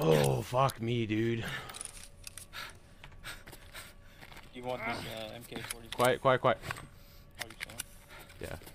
Oh, fuck me, dude. You want this MK40? Quiet, quiet, quiet. Are you chilling? Yeah.